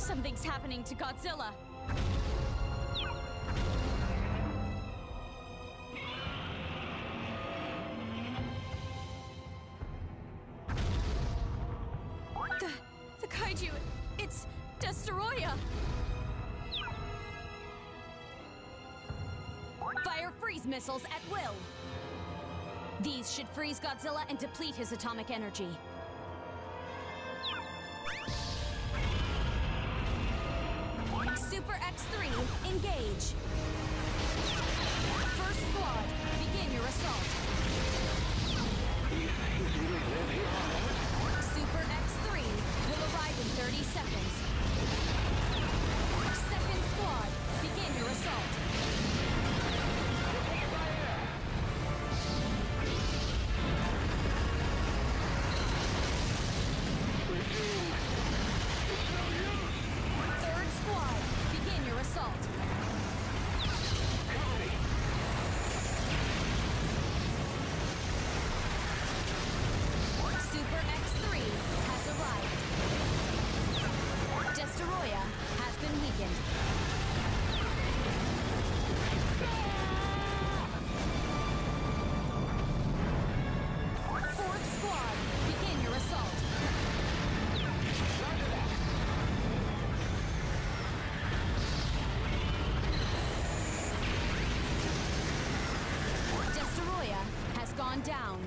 Something's happening to Godzilla. The kaiju, it's Destoroyah! Fire freeze missiles at will! These should freeze Godzilla and deplete his atomic energy. Super X3, engage! First squad, begin your assault. Super X3 will arrive in 30 seconds. Second squad, begin your assault. Third squad, begin your assault. Super X3 has arrived. Destoroyah has been weakened. Fourth squad, begin your assault. Destoroyah has gone down.